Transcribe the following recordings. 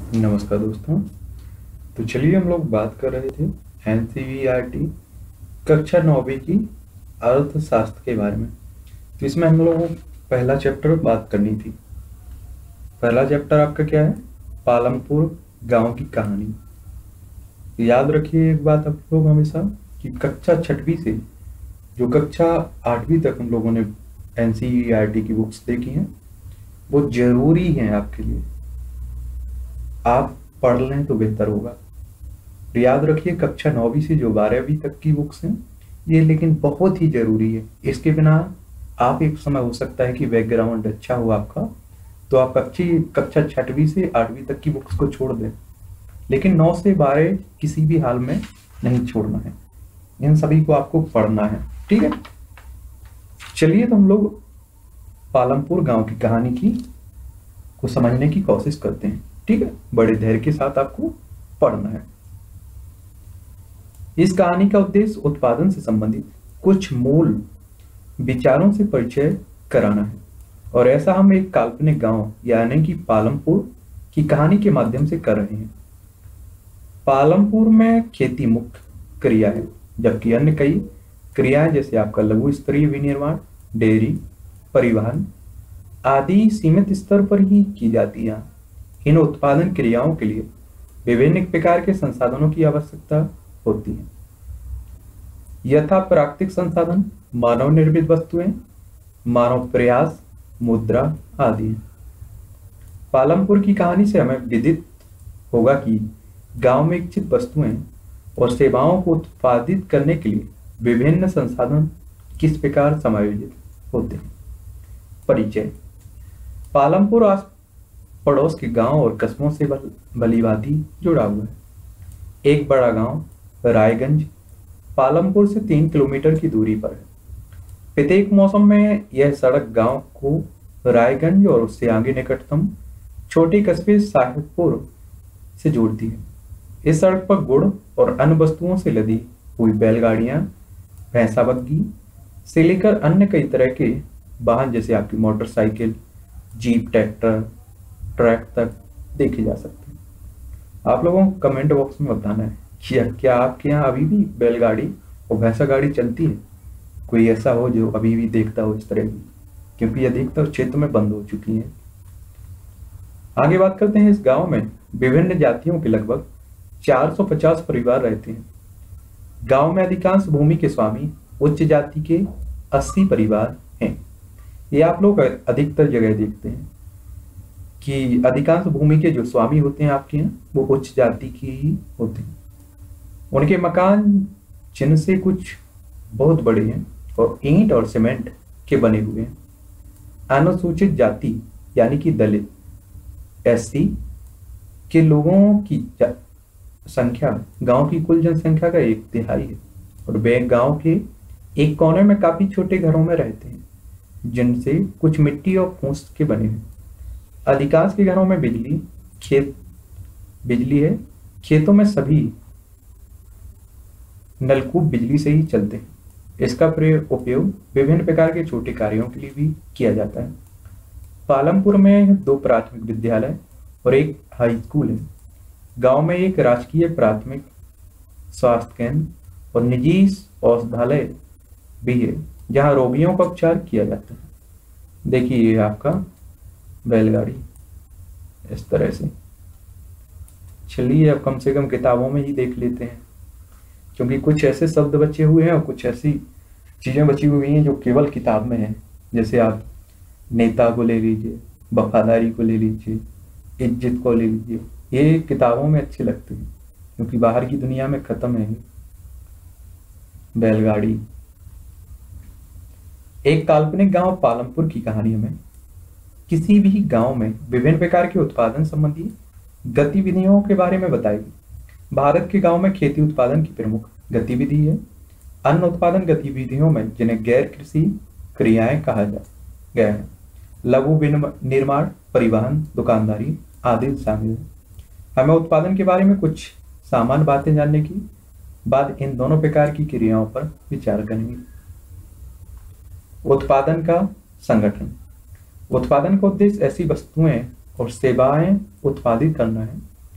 नमस्कार दोस्तों। तो चलिए हम लोग बात कर रहे थे एनसीईआरटी कक्षा 9वीं की अर्थशास्त्र के बारे में। तो इसमें हम लोगों को पहला चैप्टर बात करनी थी। पहला चैप्टर आपका क्या है? पालमपुर गांव की कहानी। याद रखिए एक बात आप लोग हमेशा कि कक्षा 6वीं से जो कक्षा 8वीं तक हम लोगों ने एनसीईआरटी की बुक्स देखी हैं वो जरूरी हैं आपके लिए। आप पढ़ लें तो बेहतर होगा। याद रखिए कक्षा 9वीं से जो 12वीं तक की बुक्स हैं ये लेकिन बहुत ही जरूरी है। इसके बिना आप एक समय हो सकता है कि बैकग्राउंड अच्छा हो आपका तो आप कक्षा 6वीं से 8वीं तक की बुक्स को छोड़ दें, लेकिन 9 से 12 किसी भी हाल में नहीं छोड़ना है। इन सभी को आपको पढ़ना है, ठीक है। चलिए तो हम लोग पालमपुर गांव की कहानी की को समझने की कोशिश करते हैं, ठीक है। बड़े धैर्य के साथ आपको पढ़ना है। इस कहानी का उद्देश्य उत्पादन से संबंधित कुछ मूल विचारों से परिचय कराना है, और ऐसा हम एक काल्पनिक गांव यानी कि पालमपुर की कहानी के माध्यम से कर रहे हैं। पालमपुर में खेती मुख्य क्रिया है, जबकि अन्य कई क्रियाएं जैसे आपका लघु स्तरीय विनिर्माण, डेयरी, परिवहन आदि सीमित स्तर पर ही की जाती है। इन उत्पादन क्रियाओं के लिए विभिन्न प्रकार के संसाधनों की आवश्यकता होती है, यथा प्राकृतिक संसाधन, मानव निर्मित वस्तुएं, मानव प्रयास, मुद्रा आदि। पालमपुर की कहानी से हमें विदित होगा कि गांव में इच्छित वस्तुएं और सेवाओं को उत्पादित करने के लिए विभिन्न संसाधन किस प्रकार समायोजित होते हैं। परिचय। पालमपुर आस पड़ोस के गांव और कस्बों से भली भांति जुड़ा हुआ है। एक बड़ा गांव रायगंज पालमपुर से 3 किलोमीटर की दूरी पर है। प्रत्येक मौसम में यह सड़क गांव को रायगंज और उससे आगे निकटतम छोटे कस्बे साहिबपुर से जोड़ती है। इस सड़क पर गुड़ और अन्य वस्तुओं से लदी हुई बैलगाड़ियां, भैंसा बग्गी से लेकर अन्य कई तरह के वाहन जैसे आपकी मोटरसाइकिल, जीप, ट्रैक्टर, ट्रक तक देखे जा सकते हैं। आप लोगों को कमेंट बॉक्स में बताना है कि क्या आपके यहाँ अभी भी बैलगाड़ी और भैंसा गाड़ी चलती है। कोई ऐसा हो जो अभी भी देखता हो इस तरह की, क्योंकि यह अधिकतर क्षेत्र में बंद हो चुकी है। आगे बात करते हैं। इस गांव में विभिन्न जातियों के लगभग 450 परिवार रहते हैं। गांव में अधिकांश भूमि के स्वामी उच्च जाति के 80 परिवार हैं। ये आप लोग अधिकतर जगह देखते हैं कि अधिकांश भूमि के जो स्वामी होते हैं आपके यहाँ वो उच्च जाति के ही होते हैं। उनके मकान जिन से कुछ बहुत बड़े हैं और ईंट और सीमेंट के बने हुए हैं। अनुसूचित जाति यानी कि दलित, एससी के लोगों की संख्या गांव की कुल जनसंख्या का 1/3 है, और वे गांव के एक कोने में काफी छोटे घरों में रहते हैं जिनसे कुछ मिट्टी और फूस के बने हैं। अधिकांश के घरों में बिजली है। खेतों में सभी नलकूप बिजली से ही चलते हैं। इसका उपयोग विभिन्न प्रकार के छोटे कार्यों के लिए भी किया जाता है। पालमपुर में 2 प्राथमिक विद्यालय और एक हाई स्कूल है। गांव में एक राजकीय प्राथमिक स्वास्थ्य केंद्र और निजी औषधालय भी है जहां रोगियों का उपचार किया जाता है। देखिए ये आपका बैलगाड़ी इस तरह से। चलिए अब कम से कम किताबों में ही देख लेते हैं, क्योंकि कुछ ऐसे शब्द बचे हुए हैं और कुछ ऐसी चीजें बची हुई हैं जो केवल किताब में है। जैसे आप नेता को ले लीजिए, वफादारी को ले लीजिए, इज्जत को ले लीजिए। ये किताबों में अच्छे लगते हैं क्योंकि बाहर की दुनिया में खत्म है। बैलगाड़ी। एक काल्पनिक गांव पालमपुर की कहानी हमें किसी भी गांव में विभिन्न प्रकार के उत्पादन संबंधी गतिविधियों के बारे में बताएगी। भारत के गांव में खेती उत्पादन की प्रमुख गतिविधि है। अन्न उत्पादन गतिविधियों में जिन्हें गैर कृषि क्रियाएं कहा गया है, लघु निर्माण, परिवहन, दुकानदारी आदि शामिल है। हमें उत्पादन के बारे में कुछ सामान्य बातें जानने की बाद इन दोनों प्रकार की क्रियाओं पर विचार करेंगे। उत्पादन का संगठन। उत्पादन का उद्देश्य ऐसी वस्तुएं और सेवाएं उत्पादित करना है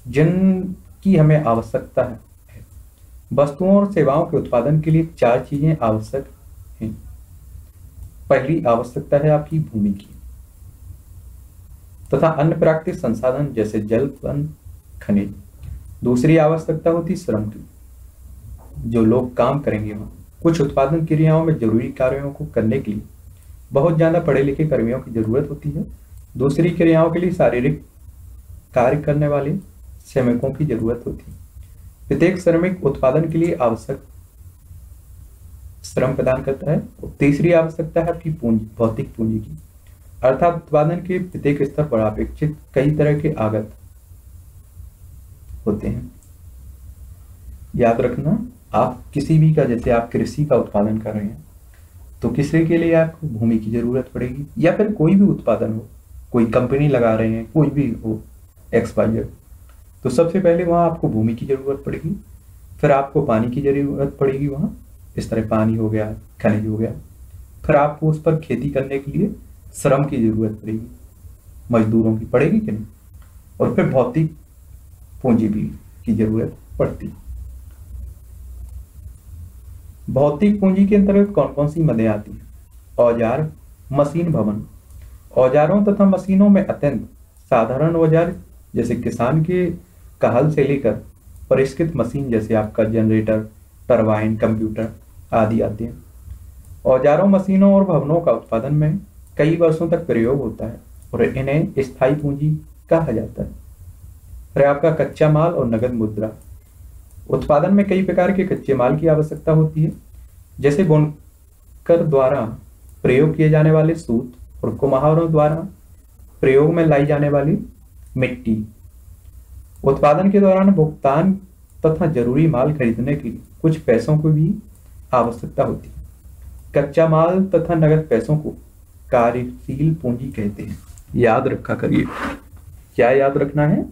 जिनकी हमें आवश्यकता है। वस्तुओं और सेवाओं के उत्पादन के लिए 4 चीजें आवश्यक हैं। पहली आवश्यकता है आपकी भूमि की तथा अन्य प्राकृतिक संसाधन जैसे जल, वन, खनिज। दूसरी आवश्यकता होती श्रम की, जो लोग काम करेंगे वहां। कुछ उत्पादन क्रियाओं में जरूरी कार्यों को करने के लिए बहुत ज्यादा पढ़े लिखे कर्मियों की जरूरत होती है। दूसरी क्रियाओं के लिए शारीरिक कार्य करने वाले श्रमिकों की जरूरत होती है। प्रत्येक श्रमिक उत्पादन के लिए आवश्यक श्रम प्रदान करता है। और तीसरी आवश्यकता है आपकी पूंजी, भौतिक पूंजी की, अर्थात उत्पादन के प्रत्येक स्तर पर अपेक्षित कई तरह के आगत होते हैं। याद रखना, आप किसी भी का, जैसे आप कृषि का उत्पादन कर रहे हैं तो किसी के लिए आपको भूमि की जरूरत पड़ेगी, या फिर कोई भी उत्पादन हो, कोई कंपनी लगा रहे हैं, कोई भी हो XYZ, तो सबसे पहले वहां आपको भूमि की जरूरत पड़ेगी, फिर आपको पानी की जरूरत पड़ेगी वहां, इस तरह पानी हो गया, खनिज हो गया, फिर आपको उस पर खेती करने के लिए श्रम की जरूरत पड़ेगी, मजदूरों की पड़ेगी कि नहीं, और फिर भौतिक पूंजी भी की जरूरत पड़ती। भौतिक पूंजी के अंतर्गत कौन कौन सी मदें आती हैं? औजार, मशीन, भवन। औजारों तथा मशीनों में अत्यंत साधारण औजार जैसे किसान के हल से लेकर परिष्कृत मशीन जैसे आपका जनरेटर, टरबाइन, कंप्यूटर आदि आते हैं। औजारों, मशीनों और भवनों का उत्पादन में कई वर्षों तक प्रयोग होता है और इन्हें स्थायी पूंजी कहा जाता है। फिर आपका कच्चा माल और नगद मुद्रा। उत्पादन में कई प्रकार के कच्चे माल की आवश्यकता होती है, जैसे बुनकर द्वारा प्रयोग किए जाने वाले सूत और कुम्हारों द्वारा प्रयोग में लाई जाने वाली मिट्टी। उत्पादन के दौरान भुगतान तथा जरूरी माल खरीदने के लिए कुछ पैसों की भी आवश्यकता होती है। कच्चा माल तथा नगद पैसों को कार्यशील पूंजी कहते हैं। याद रखा करिए, क्या याद रखना है?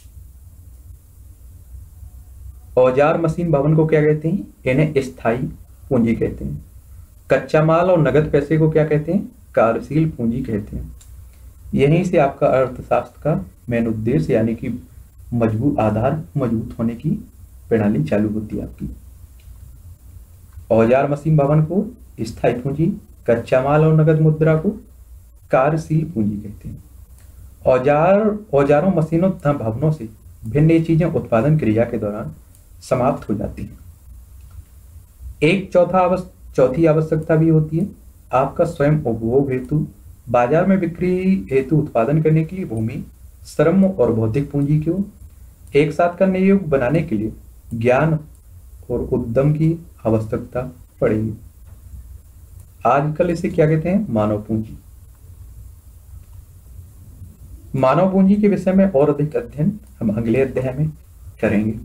औजार, मशीन, भवन को क्या कहते हैं? इन्हें स्थायी पूंजी कहते हैं। कच्चा माल और नगद पैसे को क्या कहते हैं? कार्यशील पूंजी कहते हैं। यहीं से आपका अर्थशास्त्र का मेन उद्देश्य यानी कि मजबूत आधार, मजबूत होने की प्रणाली चालू होती है आपकी। औजार, मशीन, भवन को स्थायी पूंजी, कच्चा माल और नगद मुद्रा को कार्यशील पूंजी कहते हैं। औजारों, मशीनों तथा भवनों से भिन्न ये चीजें उत्पादन क्रिया के दौरान समाप्त हो जाती हैं। एक चौथी आवश्यकता भी होती है आपका स्वयं उपभोग हेतु, बाजार में बिक्री हेतु उत्पादन करने के लिए भूमि, श्रम और भौतिक पूंजी को एक साथ करने योग्य बनाने के लिए ज्ञान और उद्यम की आवश्यकता पड़ेगी। आजकल इसे क्या कहते हैं? मानव पूंजी। मानव पूंजी के विषय में और अधिक अध्ययन हम अगले अध्याय में करेंगे।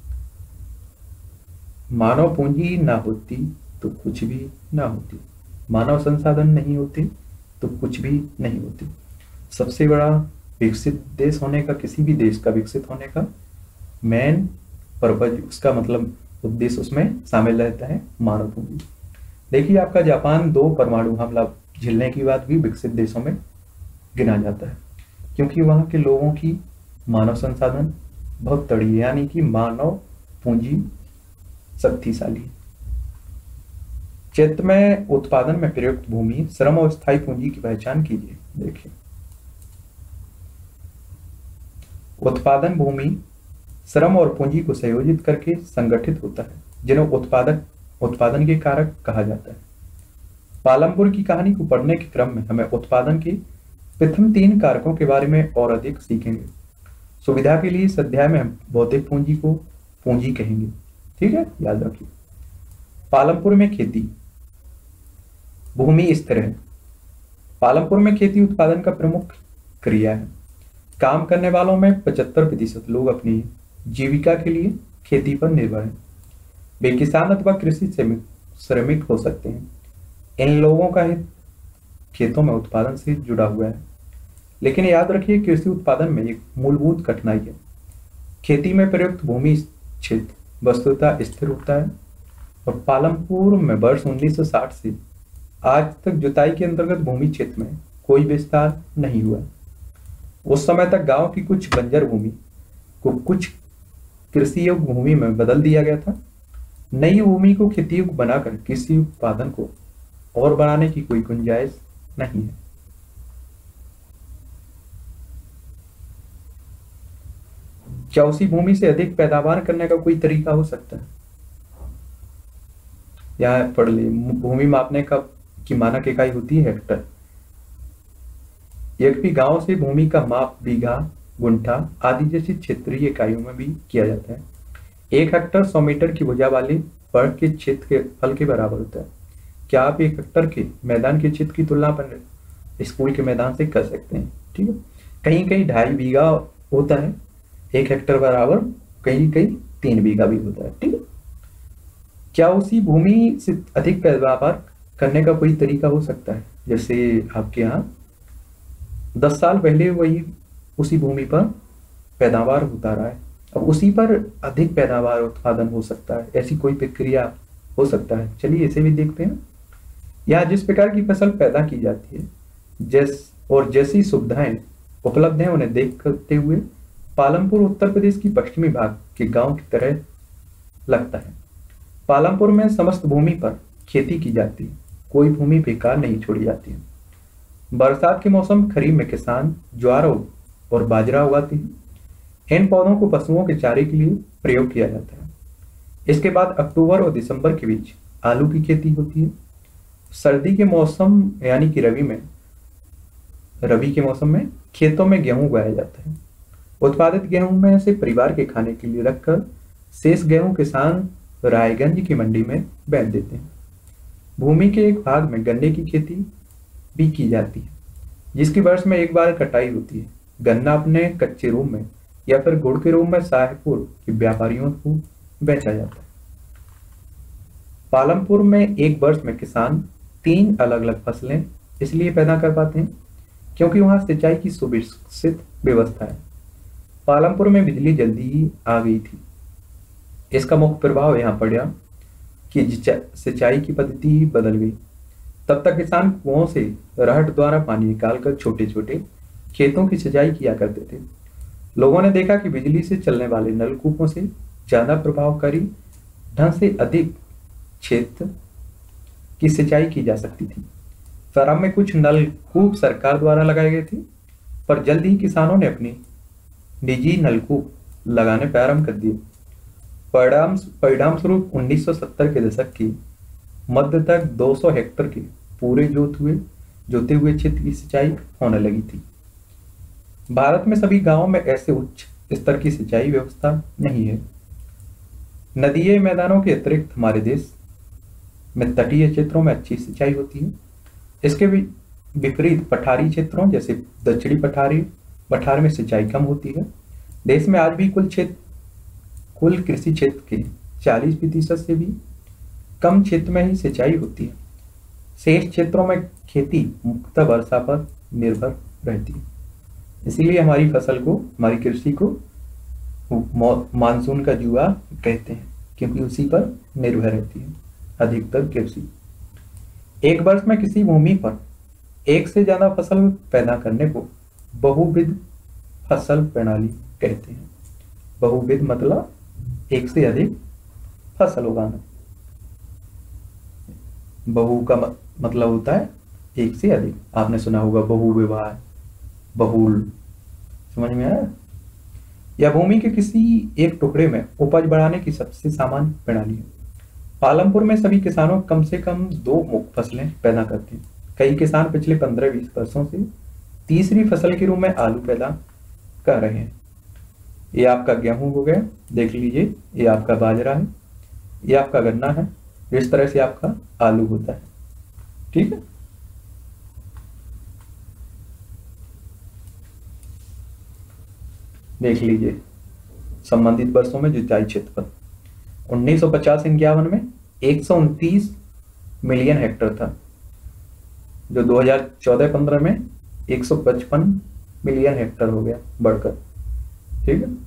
मानव पूंजी ना होती तो कुछ भी ना होती, मानव संसाधन नहीं होते तो कुछ भी नहीं होती। सबसे बड़ा विकसित देश होने का, किसी भी देश का विकसित होने का मेन पर्पज, उसका मतलब उद्देश्य उसमें शामिल रहता है मानव पूंजी। देखिए आपका जापान 2 परमाणु हमला झेलने के बाद भी विकसित देशों में गिना जाता है, क्योंकि वहां के लोगों की मानव संसाधन बहुत तड़ी है, यानी कि मानव पूंजी शक्तिशाली। क्षेत्र में उत्पादन में प्रयुक्त भूमि, श्रम और स्थायी पूंजी की पहचान कीजिए। देखिए, उत्पादन भूमि, श्रम और पूंजी को संयोजित करके संगठित होता है, जिन्हें उत्पादन के कारक कहा जाता है। पालमपुर की कहानी को पढ़ने के क्रम में हमें उत्पादन के प्रथम 3 कारकों के बारे में और अधिक सीखेंगे। सुविधा के लिए इस अध्याय में हम भौतिक पूंजी को पूंजी कहेंगे। ठीक है, याद रखिए। पालमपुर में खेती, भूमि स्थिर है। पालमपुर में खेती उत्पादन का प्रमुख क्रिया है। काम करने वालों में 75% लोग अपनी जीविका के लिए खेती पर निर्भर हैं। वे किसान अथवा कृषि श्रमिक हो सकते हैं। इन लोगों का हित खेतों में उत्पादन से जुड़ा हुआ है। लेकिन याद रखिए, कृषि उत्पादन में एक मूलभूत कठिनाई है। खेती में प्रयुक्त भूमि क्षेत्र वस्तुतः स्थिर होता है और पालमपुर में वर्ष 1960 से आज तक जुताई के अंतर्गत भूमि क्षेत्र में कोई विस्तार नहीं हुआ। उस समय तक गांव की कुछ बंजर भूमि को कुछ कृषि योग्य भूमि में बदल दिया गया था। नई भूमि को खेती योग्य बनाकर कृषि उत्पादन को और बढ़ाने की कोई गुंजाइश नहीं है। क्या उसी भूमि से अधिक पैदावार करने का कोई तरीका हो सकता है? यहाँ पढ़ ली, भूमि मापने का की मानक इकाई होती है हेक्टर। एक भी गांव से भूमि का माप बीघा, गुंठा आदि जैसी क्षेत्रीय इकाइयों में भी किया जाता है। 1 हेक्टर 100 मीटर की भुजा वाली वर्ग के क्षेत्र के फल के बराबर होता है। क्या आप 1 हेक्टर के मैदान के क्षेत्र की तुलना पर स्कूल के मैदान से कर सकते हैं? ठीक है, कहीं कहीं 2.5 बीघा होता है 1 हेक्टर बराबर, कहीं कहीं 3 बीघा भी होता है। ठीक है, क्या उसी भूमि से अधिक पैदावार करने का कोई तरीका हो सकता है? जैसे आपके यहाँ 10 साल पहले वही उसी भूमि पर पैदावार होता रहा है, अब उसी पर अधिक पैदावार उत्पादन हो सकता है, ऐसी कोई प्रक्रिया हो सकता है? चलिए इसे भी देखते हैं। यहाँ जिस प्रकार की फसल पैदा की जाती है जैसी सुविधाएं उपलब्ध हैं उन्हें देखते हुए पालमपुर उत्तर प्रदेश की पश्चिमी भाग के गांव की तरह लगता है। पालमपुर में समस्त भूमि पर खेती की जाती है, कोई भूमि बेकार नहीं छोड़ी जाती है। बरसात के मौसम खरीफ में किसान ज्वार और बाजरा उगाते हैं। इन पौधों को पशुओं के चारे के लिए प्रयोग किया जाता है। इसके बाद अक्टूबर और दिसंबर के बीच आलू की खेती होती है। सर्दी के मौसम यानी कि रबी के मौसम में खेतों में गेहूं उगाया जाता है। उत्पादित गेहूं में से परिवार के खाने के लिए रखकर शेष गेहूं किसान रायगंज की मंडी में बेच देते हैं। भूमि के एक भाग में गन्ने की खेती भी की जाती है, जिसकी वर्ष में एक बार कटाई होती है। गन्ना अपने कच्चे रूप में या फिर गुड़ के रूप में शाहपुर के व्यापारियों को बेचा जाता है। पालमपुर में एक वर्ष में किसान 3 अलग अलग फसलें इसलिए पैदा कर पाते हैं क्योंकि वहां सिंचाई की सुविकसित व्यवस्था है। पालमपुर में बिजली जल्दी ही आ गई थी। इसका मुख्य प्रभाव यहाँ पड़ा कि सिंचाई की पद्धति बदल गई। तब तक किसान कुओं से रहट द्वारा पानी निकालकर छोटे छोटे खेतों की सिंचाई किया करते थे। लोगों ने देखा कि बिजली से चलने वाले नलकूपों से ज्यादा प्रभावकारी ढंग से अधिक क्षेत्र की सिंचाई की जा सकती थी। प्रारंभ में कुछ नलकूप सरकार द्वारा लगाए गए थे, पर जल्द ही किसानों ने अपनी निजी नलकूप लगाने प्रारंभ कर दिए। परिणाम स्वरूप 1970 के दशक की मध्य तक 200 हेक्टेयर के पूरे जोते हुए क्षेत्र की सिंचाई होने लगी थी। भारत में सभी गांवों में ऐसे उच्च स्तर की सिंचाई व्यवस्था नहीं है। नदीय मैदानों के अतिरिक्त हमारे देश में तटीय क्षेत्रों में अच्छी सिंचाई होती है। इसके विपरीत पठारी क्षेत्रों जैसे दक्षिणी पठार में सिंचाई कम होती है। देश में आज भी कुल कृषि क्षेत्र के 40% से भी कम क्षेत्र में ही सिंचाई होती है। शेष क्षेत्रों में खेती मुख्यतः वर्षा पर निर्भर रहती है। इसीलिए हमारी कृषि को मानसून का जुआ कहते हैं, क्योंकि उसी पर निर्भर रहती है अधिकतर कृषि। एक वर्ष में किसी भूमि पर एक से ज्यादा फसल पैदा करने को बहुविध फसल प्रणाली कहते हैं। बहुविध मतलब एक से अधिक फसल उगाना। बहु का मतलब होता है एक से अधिक। आपने सुना होगा बहुविवाह, बहुल, समझ में आया? या भूमि के किसी एक टुकड़े में उपज बढ़ाने की सबसे सामान्य प्रणाली है। पालमपुर में सभी किसानों कम से कम 2 मुख्य फसलें पैदा करते हैं। कई किसान पिछले 15-20 वर्षों से तीसरी फसल के रूप में आलू पैदा कर रहे हैं। ये आपका गेहूं हो गया, देख लीजिए, ये आपका बाजरा है, ये आपका गन्ना है, इस तरह से आपका आलू होता है। ठीक है, देख लीजिए संबंधित वर्षों में जुताई क्षेत्रफल 1950-51 में 129 मिलियन हेक्टेयर था, जो 2014-15 में 155 मिलियन हेक्टेयर हो गया बढ़कर। ठीक है,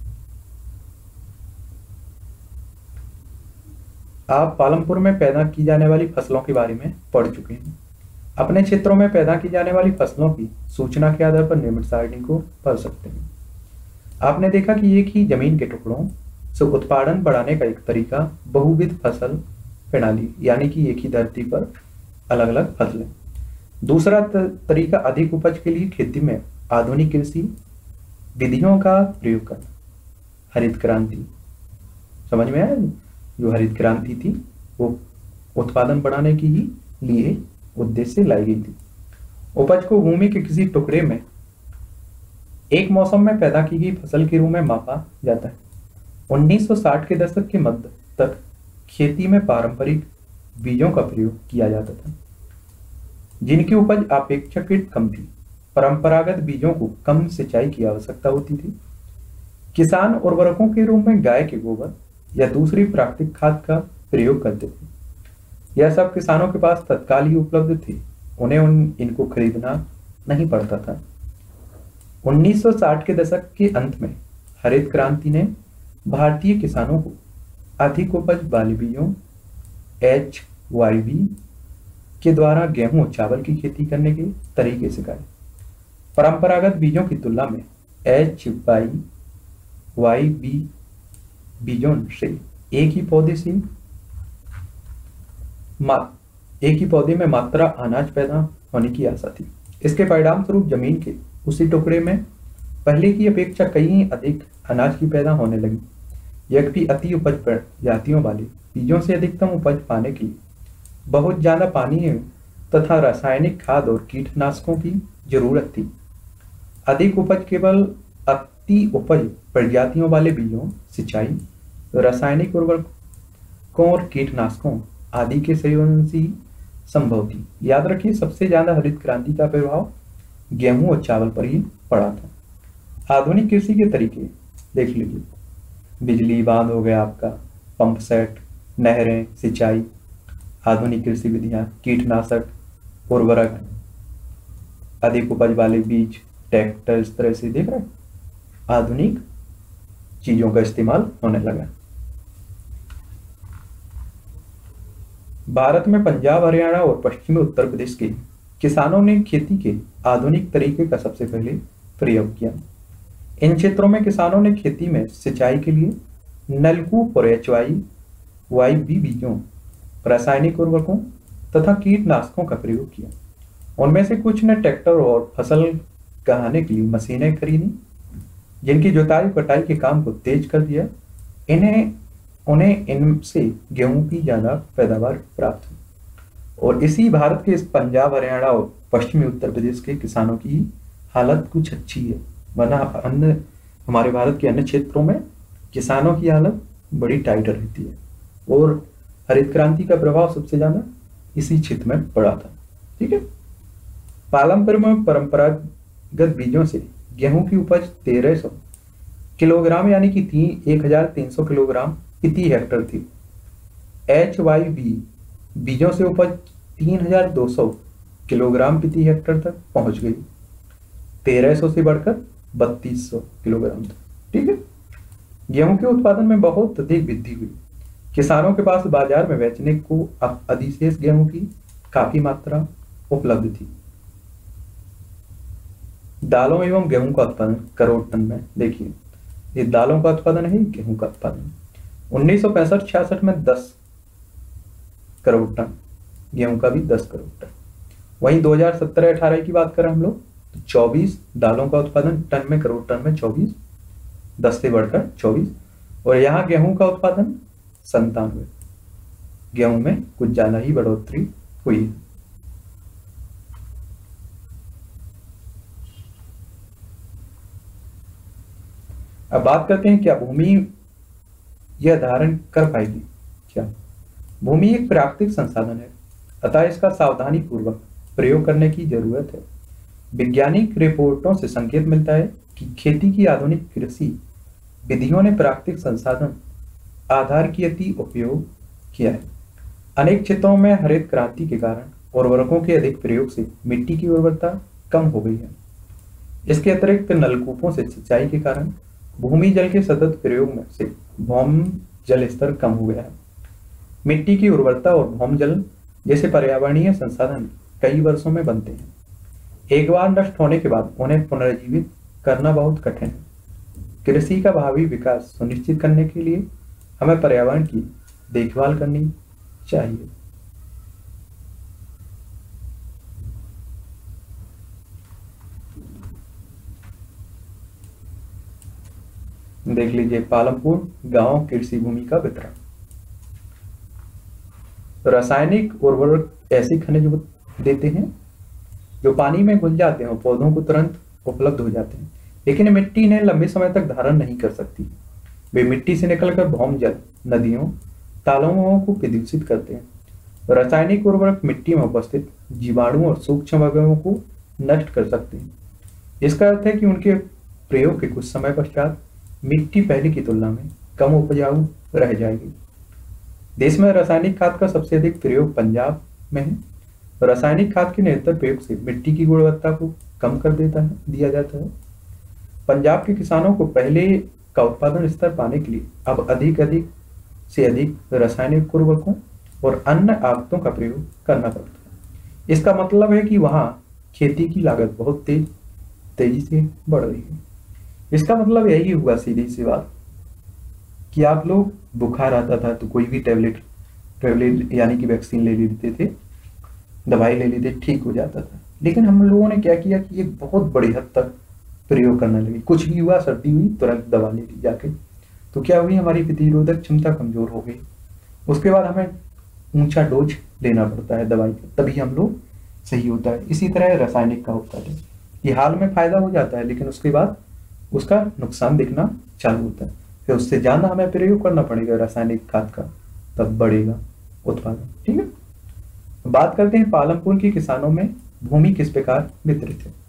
आप पालमपुर में पैदा की जाने वाली फसलों के बारे में पढ़ चुके हैं। अपने क्षेत्रों में पैदा की जाने वाली फसलों की सूचना के आधार पर निम्न सारणी को पढ़ सकते हैं। आपने देखा कि एक ही जमीन के टुकड़ों से उत्पादन बढ़ाने का एक तरीका बहुविध फसल प्रणाली, यानी कि एक ही धरती पर अलग अलग फसलें। दूसरा तरीका अधिक उपज के लिए खेती में आधुनिक कृषि विधियों का प्रयोग करना। हरित क्रांति समझ में आया? जो हरित क्रांति थी वो उत्पादन बढ़ाने के ही लिए उद्देश्य से लाई गई थी। उपज को भूमि के किसी टुकड़े में एक मौसम में पैदा की गई फसल के रूप में मापा जाता है। 1960 के दशक के मध्य तक खेती में पारंपरिक बीजों का प्रयोग किया जाता था, जिनकी उपज अपेक्षाकृत कम थी। परंपरागत बीजों को कम सिंचाई की आवश्यकता होती थी। किसान उर्वरकों के रूप में गाय के गोबर या दूसरी प्राकृतिक खाद का प्रयोग करते थे। यह सब किसानों के पास तत्काल ही उपलब्ध थे, उन्हें इनको खरीदना नहीं पड़ता था। 1960 के दशक के अंत में हरित क्रांति ने भारतीय किसानों को अधिक उपज वाले बीजों HYV के द्वारा गेहूं और चावल की खेती करने के तरीके सिखाए। परंपरागत बीजों की तुलना में HYV बीजों से एक ही पौधे में मात्रा अनाज पैदा होने की आशा थी। इसके परिणाम स्वरूप जमीन के उसी टुकड़े में पहले की अपेक्षा कहीं अधिक अनाज की पैदा होने लगी। यद्यपि अति उपज प्रजातियों वाले बीजों से अधिकतम उपज पाने के लिए बहुत ज्यादा पानी तथा रासायनिक खाद और कीटनाशकों की जरूरत थी। अधिक उपज केवल अति उपज प्रजातियों वाले बीजों, सिंचाई, रासायनिक उर्वरकों और कीटनाशकों आदि के संयोजन से संभव थी। याद रखिए, सबसे ज्यादा हरित क्रांति का प्रभाव गेहूं और चावल पर ही पड़ा था। आधुनिक कृषि के तरीके देख लीजिए। बिजली बांध हो गया आपका, पंप सेट, नहरें, सिंचाई, आधुनिक कृषि विधियां, कीटनाशक, उर्वरक, अधिक उपज वाले बीज, ट्रैक्टर, इस तरह से देख रहे हैं आधुनिक चीजों का इस्तेमाल होने लगा। भारत में पंजाब, हरियाणा और पश्चिमी उत्तर प्रदेश के किसानों ने खेती के आधुनिक तरीके का सबसे पहले प्रयोग किया। इन क्षेत्रों में किसानों ने खेती में सिंचाई के लिए नलकूप और HYV बीजों, रासायनिक उर्वरकों तथा कीटनाशकों का प्रयोग किया। उनमें से कुछ ने ट्रैक्टर और फसल कहाने के लिए मशीनें खरीदी, जिनकी जुताई कटाई के काम को तेज कर दिया। उन्हें इनसे गेहूं की ज्यादा पैदावार प्राप्त हुई। और इसी भारत के इस पंजाब, हरियाणा और पश्चिमी उत्तर प्रदेश के किसानों की हालत कुछ अच्छी है, वरना अन्य हमारे भारत के अन्य क्षेत्रों में किसानों की हालत बड़ी टाइट रहती है। और हरित क्रांति का प्रभाव सबसे ज्यादा इसी क्षेत्र में पड़ा था। ठीक है। परंपरागत बीजों से गेहूं की उपज 1300 किलोग्राम यानी कि 1300 किलोग्राम प्रति हेक्टेयर थी। HYV बीजों से उपज 3200 किलोग्राम प्रति हेक्टेयर तक पहुंच गई। 1300 से बढ़कर 3200 किलोग्राम तक। ठीक है। गेहूं के उत्पादन में बहुत अधिक वृद्धि हुई। किसानों के पास बाजार में बेचने को अब अधिशेष गेहूं की काफी मात्रा उपलब्ध थी। दालों एवं गेहूं का उत्पादन करोड़ टन में, देखिए ये दालों का उत्पादन है, गेहूं का उत्पादन 1965-66 में 10 करोड़ टन, गेहूं का भी 10 करोड़ टन। वहीं 2017-18 की बात करें हम लोग तो 24 दालों का उत्पादन टन में, करोड़ टन में 24, 10 से बढ़कर 24। और यहाँ गेहूं का उत्पादन 97, गेहूं में कुछ ज्यादा ही बढ़ोतरी हुई है। अब बात करते हैं क्या भूमि यह धारण कर पाएगी? क्या भूमि एक प्राकृतिक संसाधन है, अतः इसका सावधानी पूर्वक प्रयोग करने की जरूरत है। वैज्ञानिक रिपोर्टों से संकेत मिलता है कि खेती की आधुनिक कृषि विधियों ने प्राकृतिक संसाधन आधार की अति उपयोग किया है। अनेक क्षेत्रों में हरित क्रांति के कारण उर्वरकों के अधिक प्रयोग से मिट्टी की उर्वरता कम हो गई है। इसके अतिरिक्त नलकूपों से सिंचाई के कारण भूमि जल के सतत प्रयोग में से भौम जल स्तर कम हो गया है। मिट्टी की उर्वरता और भौम जल जैसे पर्यावरणीय संसाधन कई वर्षों में बनते हैं। एक बार नष्ट होने के बाद उन्हें पुनर्जीवित करना बहुत कठिन है। कृषि का भावी विकास सुनिश्चित करने के लिए हमें पर्यावरण की देखभाल करनी चाहिए। देख लीजिए, पालमपुर गांव कृषि भूमि का वितरण। रासायनिक उर्वरक ऐसे खनिज देते हैं जो पानी में घुल जाते हैं और पौधों को तुरंत उपलब्ध हो जाते हैं, लेकिन मिट्टी इन्हें लंबे समय तक धारण नहीं कर सकती। वे मिट्टी से निकलकर भौम जल, नदियों, तालाबों को प्रदूषित करते हैं। रासायनिक उर्वरक मिट्टी में उपस्थित जीवाणु और सूक्ष्म अवयवों को नष्ट कर सकते हैं। इसका अर्थ है कि उनके प्रयोग के कुछ समय पश्चात मिट्टी पहले की तुलना में कम उपजाऊ रह जाएगी। देश में रासायनिक खाद का सबसे अधिक प्रयोग पंजाब में है। रासायनिक खाद के निरंतर प्रयोग से मिट्टी की गुणवत्ता को कम कर दिया जाता है। पंजाब के किसानों को पहले का उत्पादन स्तर पाने के लिए अब अधिक से अधिक रासायनिक उर्वरकों और अन्य आगतों का प्रयोग करना पड़ता है। इसका मतलब है कि वहां खेती की लागत बहुत तेजी से बढ़ रही है। इसका मतलब यही हुआ, सीधी सी बात, कि आप लोग बुखार आता था तो कोई भी टेबलेट यानी कि वैक्सीन ले लेते थे, दवाई ले लेते, ठीक हो जाता था। लेकिन हम लोगों ने क्या किया कि एक बहुत बड़ी हद तक प्रयोग करने लगे। कुछ भी हुआ, सर्दी हुई, तुरंत दवा ले ली जाके, तो क्या हुई, हमारी प्रतिरोधक क्षमता कमजोर हो गई। उसके बाद हमें ऊंचा डोज लेना पड़ता है दवाई का, तभी हम लोग सही होता है। इसी तरह रासायनिक का होता है, ये हाल में फायदा हो जाता है लेकिन उसके बाद उसका नुकसान दिखना चालू होता है। फिर उससे ज्यादा हमें प्रयोग करना पड़ेगा रासायनिक खाद का, तब बढ़ेगा उत्पादन। ठीक है, बात करते हैं पालमपुर के किसानों में भूमि किस प्रकार वितरित है।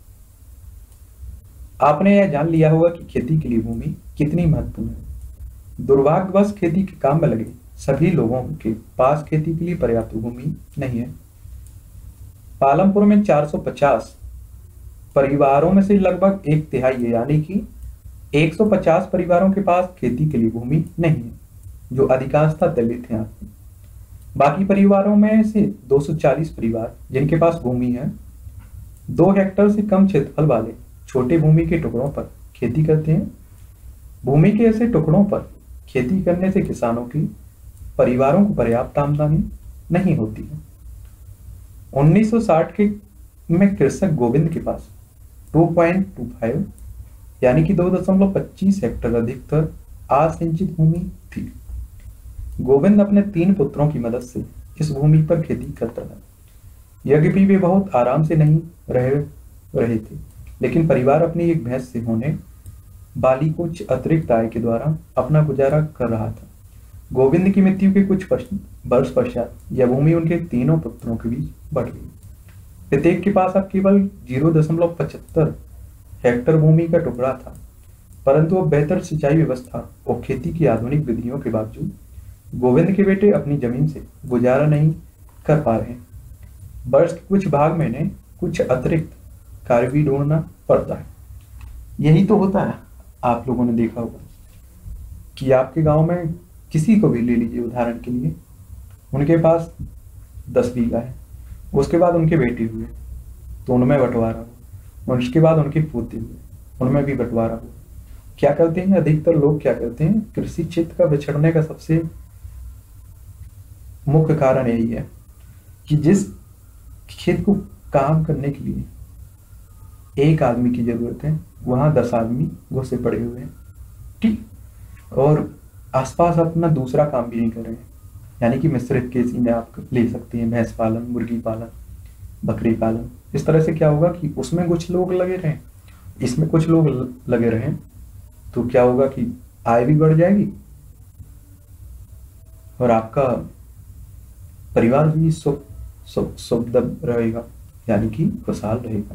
आपने यह जान लिया होगा कि खेती के लिए भूमि कितनी महत्वपूर्ण है। दुर्भाग्यवश खेती के काम में लगे सभी लोगों के पास खेती के लिए पर्याप्त भूमि नहीं है। पालमपुर में 450 परिवारों में से लगभग एक तिहाई यानी कि 150 परिवारों के पास खेती के लिए भूमि नहीं है, जो अधिकांशतः दलित हैं। आपके बाकी परिवारों में से 240 परिवार जिनके पास भूमि है, 2 हेक्टेयर से कम क्षेत्रफल वाले छोटे भूमि के टुकड़ों पर खेती करते हैं। भूमि के ऐसे टुकड़ों पर खेती करने से किसानों की परिवारों को पर्याप्त आमदनी नहीं होती है। 1960 के में कृषक गोविंद के पास 2.25 यानी कि 2.25 हेक्टेयर अधिकतर असिंचित भूमि थी। गोविंद अपने 3 पुत्रों की मदद से इस भूमि पर खेती करता था। यद्यपि वे बहुत आराम से नहीं रहे थे, लेकिन परिवार अपनी एक भैंस से होने वाली कुछ अतिरिक्त आय के द्वारा अपना गुजारा कर रहा था। गोविंद की मृत्यु के कुछ वर्ष पश्चात यह भूमि उनके तीनों पुत्रों के बीच बंट गई। प्रत्येक के पास अब केवल 0.75 हेक्टेयर भूमि का टुकड़ा था, परंतु अब बेहतर सिंचाई व्यवस्था और खेती की आधुनिक विधियों के बावजूद गोविंद के बेटे अपनी जमीन से गुजारा नहीं कर पा रहे। वर्ष के कुछ भाग में इन्हें कुछ अतिरिक्त कार्य भी ढूंढना पड़ता है। यही तो होता है, आप लोगों ने देखा होगा कि आपके गांव में किसी को भी ले लीजिए उदाहरण के लिए, उनके पास 10 बीघा है, उसके बाद उनके बेटे हुए तो उनमें बंटवारा हुआ, उसके बाद उनके पोते हुए, उनमें भी बंटवारा हुआ। क्या करते हैं अधिकतर लोग, क्या करते हैं, कृषि क्षेत्र का बिछड़ने का सबसे मुख्य कारण यही है कि जिस खेत को काम करने के लिए एक आदमी की जरूरत है, वहां 10 आदमी घुसे पड़े हुए हैं। ठीक, और आसपास अपना दूसरा काम भी नहीं कर रहे हैं, यानी कि मिश्रित खेती में आप ले सकते हैं, भैंस पालन, मुर्गी पालन, बकरी पालन। इस तरह से क्या होगा कि उसमें कुछ लोग लगे रहें, इसमें कुछ लोग लगे रहें, तो क्या होगा कि आय भी बढ़ जाएगी और आपका परिवार भी सुख रहेगा, यानी कि खुशहाल रहेगा।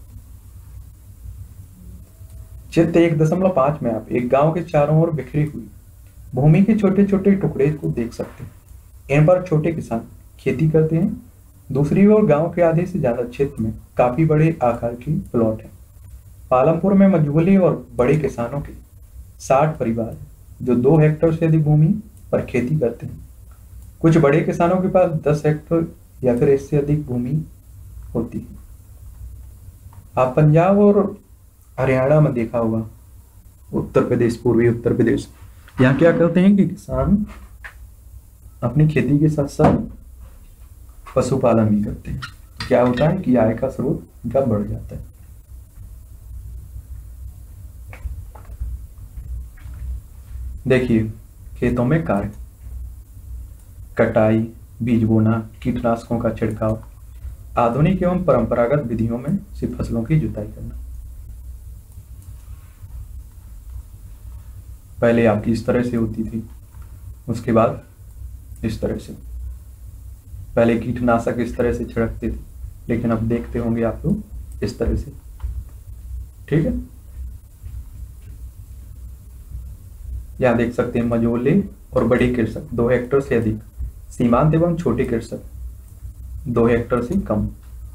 चित्र 1.5 में आप एक गांव के चारों ओर बिखरी हुई भूमि के छोटे छोटे टुकड़े को देख सकते हैं। इन पर छोटे किसान खेती करते हैं। दूसरी ओर गांव के आधे से ज्यादा क्षेत्र में काफी बड़े आकार की प्लॉट है। पालमपुर में मझोले और बड़े किसानों के 60 परिवार हैं जो 2 हेक्टेयर से अधिक भूमि पर खेती करते हैं। कुछ बड़े किसानों के पास 10 हेक्टेयर या फिर इससे अधिक भूमि होती है। आप पंजाब और हरियाणा में देखा होगा, उत्तर प्रदेश, पूर्वी उत्तर प्रदेश, यहाँ क्या करते हैं कि किसान अपनी खेती के साथ साथ पशुपालन भी करते हैं। क्या होता है कि आय का स्रोत इनका बढ़ जाता है। देखिए, खेतों में कार्य, कटाई, बीज बोना, कीटनाशकों का छिड़काव, आधुनिक एवं परंपरागत विधियों में से फसलों की जुताई करना। पहले आपकी इस तरह से होती थी, उसके बाद इस तरह से। पहले कीटनाशक इस तरह से छिड़कते थे, लेकिन अब देखते होंगे आप लोग इस तरह से। ठीक है, यहाँ देख सकते हैं मझोले और बड़े कृषक 2 हेक्टेयर से अधिक, सीमांत एवं छोटे कृषक 2 हेक्टेयर से कम।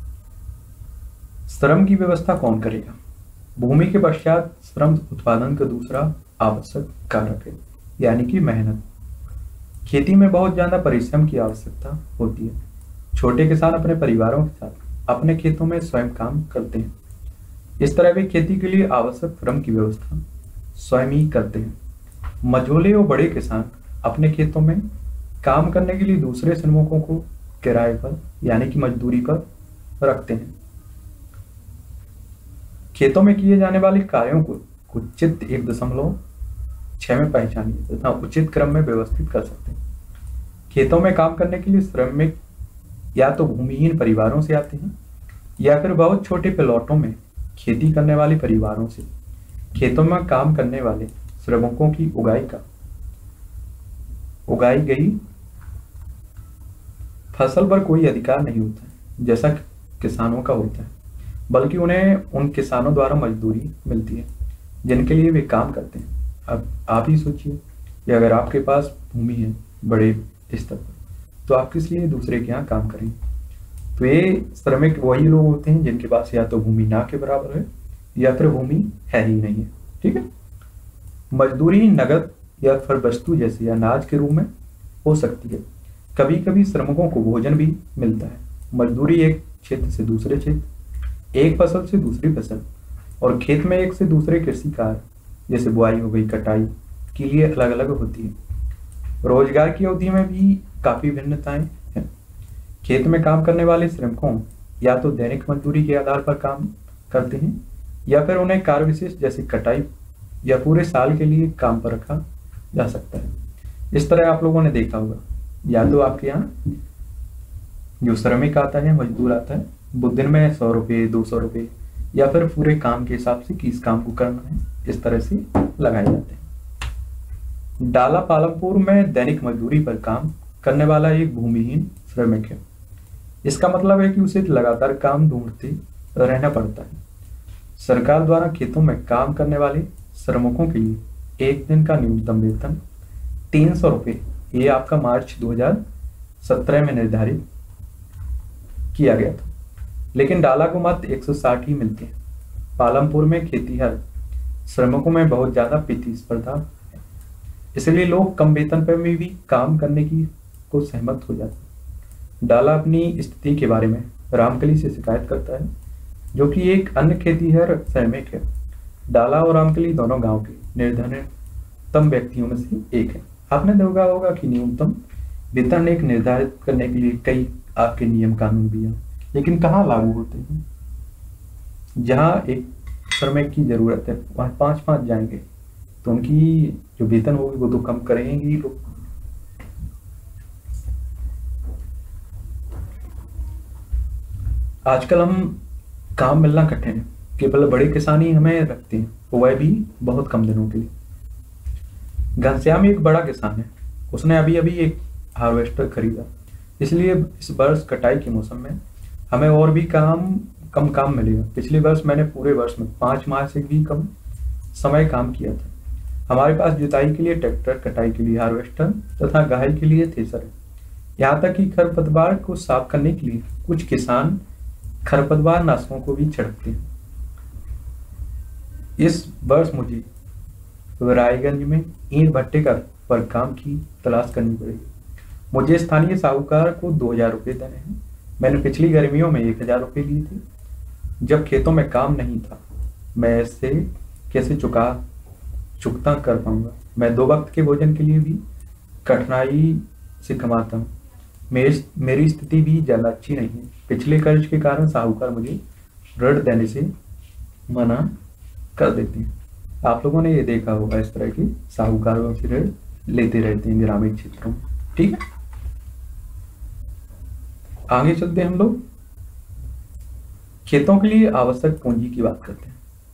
श्रम की व्यवस्था कौन करेगा? भूमि के पश्चात श्रम उत्पादन का दूसरा आवश्यक कारक है, यानी कि मेहनत। खेती में बहुत ज्यादा परिश्रम की आवश्यकता होती है। छोटे किसान अपने परिवारों के साथ अपने खेतों में स्वयं काम करते हैं। इस तरह वे खेती के लिए आवश्यक श्रम की व्यवस्था स्वयं ही करते हैं। मझोले और बड़े किसान अपने खेतों में काम करने के लिए दूसरे श्रमिकों को किराए पर, यानी कि मजदूरी पर रखते हैं। खेतों में किए जाने वाले कार्यों को उचित 1.6 में पहचानिए तथा उचित क्रम में व्यवस्थित कर सकते हैं। खेतों में काम करने के लिए श्रमिक या तो भूमिहीन परिवारों से आते हैं या फिर बहुत छोटे प्लॉटों में खेती करने वाले परिवारों से। खेतों में काम करने वाले श्रमिकों की उगाई गई फसल पर कोई अधिकार नहीं होता है जैसा किसानों का होता है, बल्कि उन्हें उन किसानों द्वारा मजदूरी मिलती है जिनके लिए वे काम करते हैं। अब आप ही सोचिए कि अगर आपके पास भूमि है बड़े स्तर पर, तो आप किस लिए दूसरे के यहाँ काम करेंगे? तो ये श्रमिक वही लोग होते हैं जिनके पास या तो भूमि ना के बराबर है या फिर भूमि है ही नहीं है। ठीक है, मजदूरी नगद या फिर वस्तु जैसे अनाज के रूप में हो सकती है। कभी कभी श्रमिकों को भोजन भी मिलता है। मजदूरी एक क्षेत्र से दूसरे क्षेत्र, एक फसल से दूसरी फसल और खेत में एक से दूसरे कृषि कार्य जैसे बुआई हो गई, कटाई के लिए अलग अलग होती है। रोजगार की अवधि में भी काफी भिन्नताएं हैं। खेत में काम करने वाले श्रमिकों या तो दैनिक मजदूरी के आधार पर काम करते हैं या फिर उन्हें कार्य विशेष जैसे कटाई या पूरे साल के लिए काम पर रखा जा सकता है। इस तरह आप लोगों ने देखा होगा, या तो आपके यहाँ जो श्रमिक आता है, मजदूर आता है, वो दिन में 100 रुपये 200 रुपये या फिर पूरे काम के हिसाब से किस काम को करना है इस तरह से लगाए जाते हैं। डाला पालमपुर में दैनिक मजदूरी पर काम करने वाला एक भूमिहीन श्रमिक है। इसका मतलब है कि उसे लगातार काम ढूंढते रहना पड़ता है। सरकार द्वारा खेतों में काम करने वाले श्रमिकों के लिए एक दिन का न्यूनतम वेतन 300 रुपये, ये आपका मार्च 2017 में निर्धारित किया गया था, लेकिन डाला को मात्र 160 ही मिलते हैं। पालमपुर में खेतीहर श्रमिकों में बहुत ज्यादा प्रतिस्पर्धा है, इसलिए लोग कम वेतन पर भी काम करने की को सहमत हो जाते हैं। डाला अपनी स्थिति के बारे में रामकली से शिकायत करता है, जो कि एक अन्य खेतीहर श्रमिक है। डाला और रामकली दोनों गांव के निर्धनतम व्यक्तियों में से एक है। आपने देखा होगा कि न्यूनतम वेतन एक निर्धारित करने के लिए कई आपके नियम कानून भी हैं, लेकिन कहाँ लागू होते हैं? जहाँ एक श्रमिक की जरूरत है वहाँ 5 जाएंगे तो उनकी जो वेतन होगी वो तो कम करेंगे ही लोग। आजकल हम काम मिलना कठिन है, केवल बड़े किसान ही हमें रखते हैं, वह भी बहुत कम दिनों के लिए। घनश्याम एक बड़ा किसान है, उसने अभी अभी एक हार्वेस्टर खरीदा, इसलिए इस वर्ष कटाई के मौसम में हमें और भी कम काम मिलेगा। पिछले वर्ष मैंने पूरे वर्ष में 5 माह से भी कम समय काम किया था। हमारे पास जुताई के लिए ट्रैक्टर, कटाई के लिए हार्वेस्टर तथा गहाई के लिए थ्रेसर है। यहाँ तक कि खरपतवार को साफ करने के लिए कुछ किसान खरपतवार नाशकों को भी छिड़कते हैं। इस वर्ष मुझे रायगंज में ईंट भट्टे पर काम की तलाश करनी पड़ेगी। मुझे स्थानीय साहूकार को 2000 रुपये देने हैं। मैंने पिछली गर्मियों में 1000 रुपये लिए थे, जब खेतों में काम नहीं था। मैं इससे कैसे चुका चुकता कर पाऊंगा। मैं 2 वक्त के भोजन के लिए भी कठिनाई से कमाता हूँ। मेरी स्थिति भी ज्यादा अच्छी नहीं है। पिछले कर्ज के कारण साहूकार मुझे ऋण देने से मना कर देते हैं। आप लोगों ने ये देखा होगा, इस तरह के साहूकारों से ऋण लेते रहते हैं ग्रामीण क्षेत्रों में। ठीक है, आगे चलते हैं हम लोग खेतों के लिए आवश्यक पूंजी की बात करते हैं।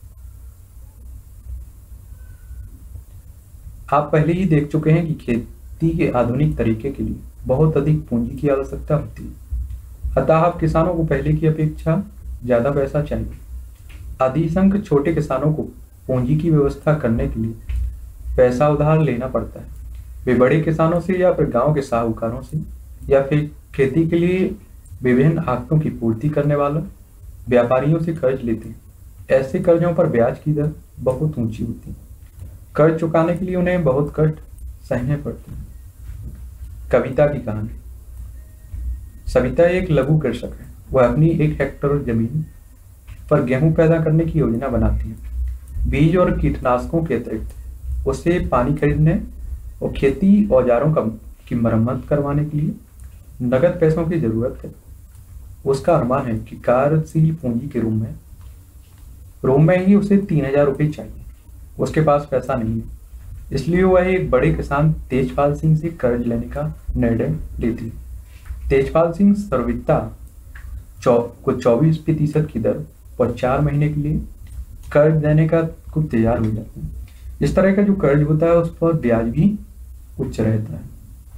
आप पहले ही देख चुके हैं कि खेती के आधुनिक तरीके के लिए बहुत अधिक पूंजी की आवश्यकता होती है। अतः अब किसानों को पहले की अपेक्षा ज्यादा पैसा चाहिए। अधिसंख्य छोटे किसानों को पूंजी की व्यवस्था करने के लिए पैसा उधार लेना पड़ता है। वे बड़े किसानों से या फिर गांव के साहूकारों से या फिर खेती के लिए विभिन्न आगतों की पूर्ति करने वाले व्यापारियों से कर्ज लेते हैं। ऐसे कर्जों पर ब्याज की दर बहुत ऊंची होती है। कर्ज चुकाने के लिए उन्हें बहुत कष्ट सहने पड़ते हैं। कविता की कहानी। सविता एक लघु कृषक है। वह अपनी 1 हेक्टेयर जमीन पर गेहूं पैदा करने की योजना बनाती है। बीज और कीटनाशकों के अतिरिक्त उसे पानी खरीदने और खेती औजारों की मरम्मत करवाने के लिए नगद पैसों की जरूरत है। उसका अनुमान है कि कार्यशील पूंजी के रूप में ही उसे 3000 रुपये चाहिए। उसके पास पैसा नहीं है, इसलिए वह एक बड़े किसान तेजपाल सिंह से कर्ज लेने का निर्णय लेती है। तेजपाल सिंह सर्विता को 24% की दर पर 4 महीने के लिए कर्ज देने का खुद तैयार हो जाते हैं। इस तरह का जो कर्ज होता है उस पर ब्याज भी उच्च रहता है।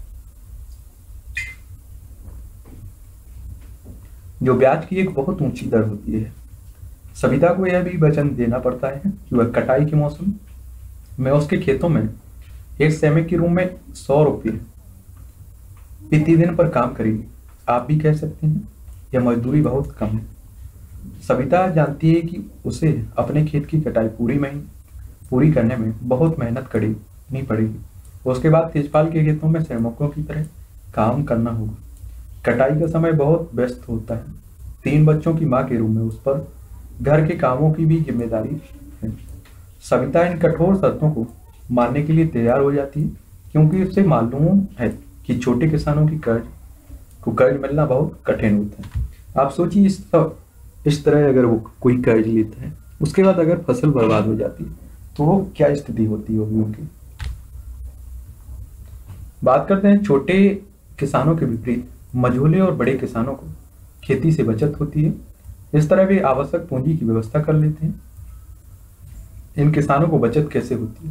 जो ब्याज की एक बहुत ऊंची दर होती है। सविता को यह भी वचन देना पड़ता है कि वह कटाई के मौसम में उसके खेतों में एक श्रमिक के रूप में 100 रुपये प्रति दिन पर काम करेगी। आप भी कह सकते हैं यह मजदूरी बहुत कम है। सविता जानती है कि उसे अपने खेत की कटाई पूरी करने में बहुत मेहनत करनी पड़ेगी। उसके बाद तेजपाल के खेतों में श्रमिकों की तरह काम करना होगा। कटाई का समय बहुत व्यस्त होता है। 3 बच्चों की मां के रूप में उस पर घर के कामों की भी जिम्मेदारी है। सविता इन कठोर शर्तों को मानने के लिए तैयार हो जाती है, क्योंकि उसे मालूम है कि छोटे किसानों की कर्ज मिलना बहुत कठिन होता है। आप सोचिए, इस तरह अगर वो कोई कर्ज लेता है, उसके बाद अगर फसल बर्बाद हो जाती है तो वो क्या स्थिति होती होगी उनकी। बात करते हैं छोटे किसानों के विपरीत मझोले और बड़े किसानों को खेती से बचत होती है। इस तरह वे आवश्यक पूंजी की व्यवस्था कर लेते हैं। इन किसानों को बचत कैसे होती है,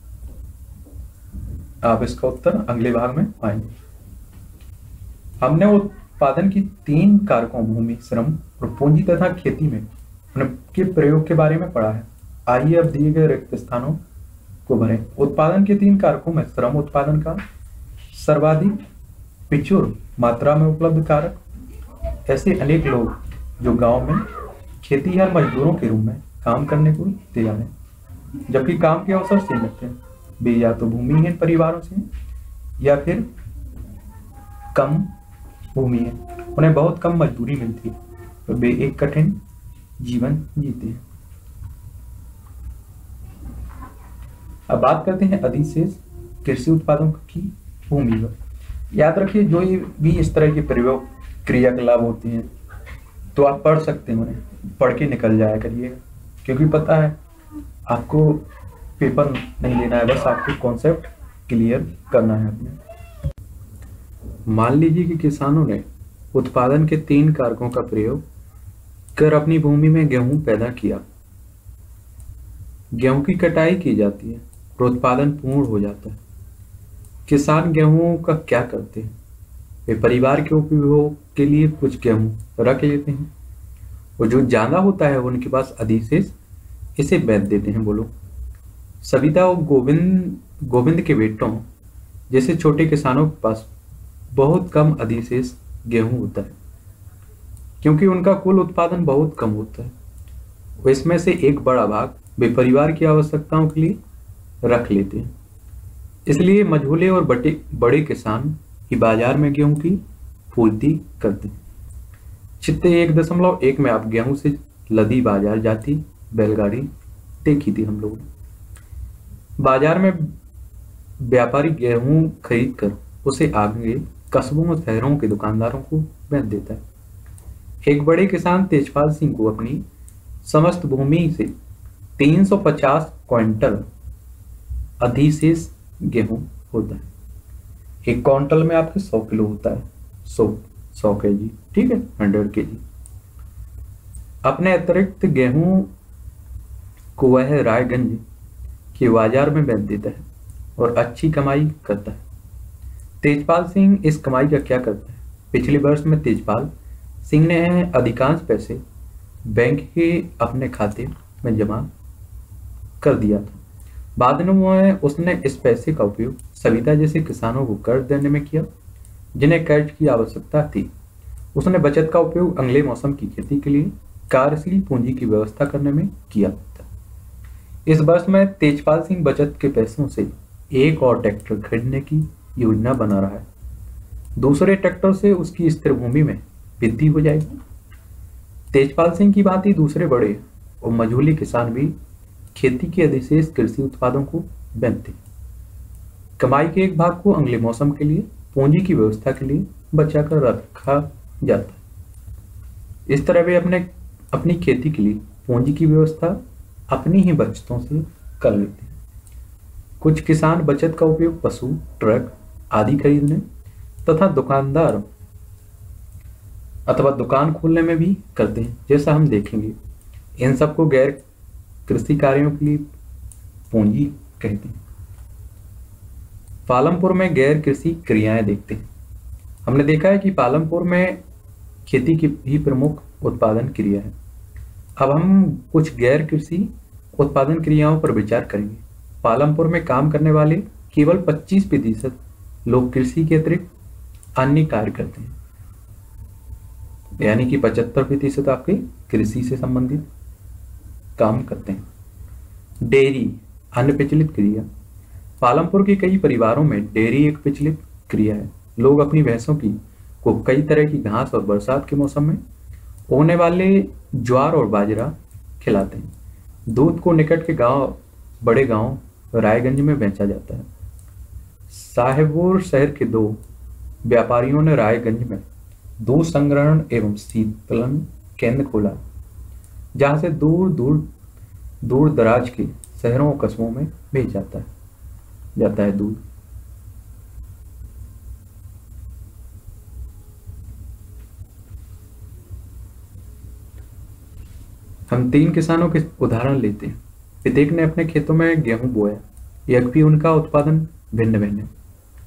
आप इसका उत्तर अगले भाग में पाएंगे। हमने उत्पादन की 3 कारकों भूमि, श्रम और पूंजी तथा खेती में उनके प्रयोग के बारे में पढ़ा है। आइए अब दिए गए रिक्त स्थानों को भरें। उत्पादन के 3 कारकों में श्रम उत्पादन का सर्वाधिक प्रचुर मात्रा में उपलब्ध कारक। ऐसे अनेक लोग जो गांव में खेतीहर मजदूरों के रूप में काम करने को तैयार हैं, जबकि काम के अवसर सीमित हैं। वे या तो भूमिहीन परिवारों से हैं या फिर कम भूमि है, उन्हें बहुत कम मजदूरी मिलती है और वे एक कठिन जीवन जीते हैं। अब बात करते हैं अधिशेष कृषि उत्पादों की भूमि पर। याद रखिए, जो भी इस तरह के प्रयोग क्रियाकलाप होते हैं तो आप पढ़ सकते हैं, उन्हें पढ़ के निकल जाया करिएगा, क्योंकि पता है आपको पेपर नहीं लेना है, बस आपको कॉन्सेप्ट क्लियर करना है अपने। मान लीजिए कि किसानों ने उत्पादन के 3 कारकों का प्रयोग कर अपनी भूमि में गेहूं पैदा किया। गेहूं की कटाई की जाती है और उत्पादन पूर्ण हो जाता है। किसान गेहूं का क्या करते हैं? वे परिवार के उपभोग के लिए कुछ गेहूं रख लेते हैं और जो ज्यादा होता है उनके पास अधिशेष इसे बेच देते हैं। बोलो, सविता और गोविंद के बेटों जैसे छोटे किसानों के पास बहुत कम अधिशेष गेहूं होता है, क्योंकि उनका कुल उत्पादन बहुत कम होता है। इसमें से एक बड़ा भाग वे परिवार की आवश्यकताओं के लिए रख लेते हैं। इसलिए मझोले और बड़े किसान ही बाजार में गेहूं की पूर्ति करते हैं। चित्र 1.1 में आप गेहूं से लदी बाजार जाती बैलगाड़ी देखी थी हम लोगों ने। बाजार में व्यापारी गेहूं खरीद कर उसे आगे कस्बों और शहरों के दुकानदारों को बेच देता है। एक बड़े किसान तेजपाल सिंह को अपनी समस्त भूमि से 350 क्विंटल अधिशेष गेहूं होता है। एक क्विंटल में आपके 100 किलो होता है, 100 केजी, ठीक है, 100 केजी। अपने अतिरिक्त गेहूं को वह रायगंज के बाजार में बेच देता है और अच्छी कमाई करता है। तेजपाल सिंह इस कमाई का क्या करता है? पिछले वर्ष में तेजपाल सिंह ने अधिकांश पैसे बैंक के अपने खाते में जमा कर दिया था। बाद में उसने इस पैसे का उपयोग सविता जैसे किसानों को कर्ज देने में किया जिन्हें कर्ज की आवश्यकता थी। उसने बचत का उपयोग अगले मौसम की खेती के लिए कार्यशील पूंजी की व्यवस्था करने में किया था। इस वर्ष में तेजपाल सिंह बचत के पैसों से एक और ट्रैक्टर खरीदने की योजना बना रहा है। दूसरे ट्रैक्टर से उसकी स्थिर भूमि में वृद्धि हो जाएगी। तेजपाल सिंह की भांति दूसरे बड़े और मझोले किसान भी खेती के अधिशेष कृषि उत्पादों को बेचते हैं। कमाई के एक भाग को अगले मौसम के लिए पूंजी की व्यवस्था के लिए बचा कर रखा जाता है। इस तरह वे अपनी खेती के लिए पूंजी की व्यवस्था अपनी ही बचतों से कर लेते हैं। कुछ किसान बचत का उपयोग पशु, ट्रक आदि खरीदने तथा दुकानदार अथवा दुकान खोलने में भी करते हैं, जैसा हम देखेंगे। इन सबको गैर कृषि कार्यों के लिए पूंजी कहते हैं। पालमपुर में गैर कृषि क्रियाएं देखते हैं। हमने देखा है कि पालमपुर में खेती की ही प्रमुख उत्पादन क्रिया है। अब हम कुछ गैर कृषि उत्पादन क्रियाओं पर विचार करेंगे। पालमपुर में काम करने वाले केवल 25% लोग कृषि के अतिरिक्त अन्य कार्य करते हैं, यानी कि 75% आपके कृषि से संबंधित काम करते हैं। डेयरी अन्य प्रचलित क्रिया। पालमपुर के कई परिवारों में डेयरी एक प्रचलित क्रिया है। लोग अपनी भैंसों को कई तरह की घास और बरसात के मौसम में होने वाले ज्वार और बाजरा खिलाते हैं। दूध को निकट के बड़े गांव रायगंज में बेचा जाता है। साहेबपुर शहर के 2 व्यापारियों ने रायगंज में दूध संग्रहण एवं शीतलन केंद्र खोला, जहां से दूर दराज के शहरों और कस्बों में भेज जाता है दूध। हम 3 किसानों के उदाहरण लेते हैं। प्रत्येक ने अपने खेतों में गेहूं बोया, यद्यपि उनका उत्पादन भिन्न भिन्न है।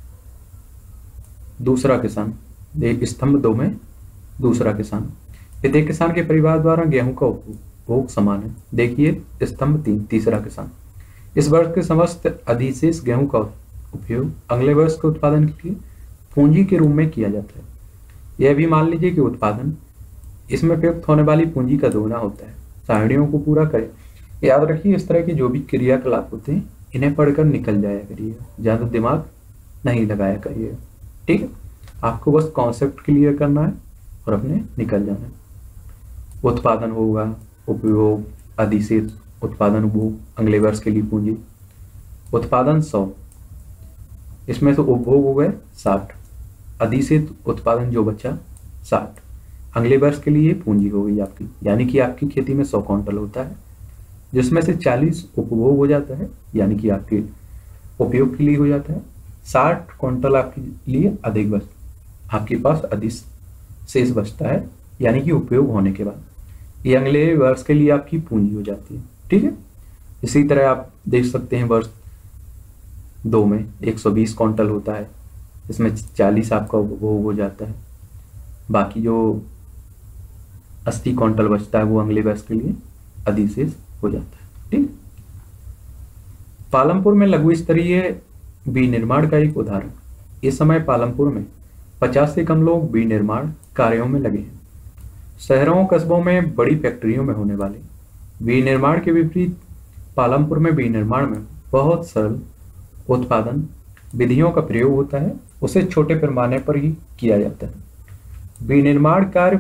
दूसरा किसान, स्तंभ 2 में दूसरा किसान। प्रत्येक किसान के परिवार द्वारा गेहूं का उपभोग समान है। देखिए स्तंभ 3, तीसरा किसान। इस वर्ष के समस्त अधिशेष गेहूं का उपयोग अगले वर्ष के उत्पादन के लिए पूंजी के रूप में किया जाता है। यह भी मान लीजिए कि उत्पादन इसमें प्रयुक्त होने वाली पूंजी का दोगुना होता है। सारणियों को पूरा करें। याद रखिए, इस तरह के जो भी क्रियाकलाप होते हैं इन्हें पढ़कर निकल जाया करिएगा, ज्यादा दिमाग नहीं लगाया करिएगा, ठीक है। आपको बस कॉन्सेप्ट क्लियर करना है और अपने निकल जाना है। उत्पादन होगा, उपयोग, अधिशेष, उत्पादन, उपभोग, अगले वर्ष के लिए पूंजी। उत्पादन 100, इसमें से उपभोग हो गए 60, अधिशेष उत्पादन जो बचा 60, अगले वर्ष के लिए पूंजी हो गई आपकी। यानी कि आपकी खेती में 100 क्विंटल होता है, जिसमें से 40 उपभोग हो जाता है, यानी कि आपके उपयोग के लिए हो जाता है। 60 क्विंटल आपके लिए अधिक बच, आपके पास अधिशेष बचता है, यानी कि उपयोग होने के बाद ये अगले वर्ष के लिए आपकी पूंजी हो जाती है, ठीक है। इसी तरह आप देख सकते हैं वर्ष 2 में 120 क्विंटल होता है, इसमें 40 आपका उपभोग हो जाता है, बाकी जो 80 क्विंटल बचता है वो अगले वर्ष के लिए अधिशेष हो जाता है, ठीक। पालमपुर में लघु स्तरीय विनिर्माण का एक उदाहरण। इस समय पालमपुर में 50 से कम लोग विनिर्माण कार्यों में लगे हैं। शहरों कस्बों में बड़ी फैक्ट्रियों में होने वाले विनिर्माण के विपरीत पालमपुर में विनिर्माण में बहुत सरल उत्पादन विधियों का प्रयोग होता है। उसे छोटे पैमाने पर ही किया जाता है। विनिर्माण कार्य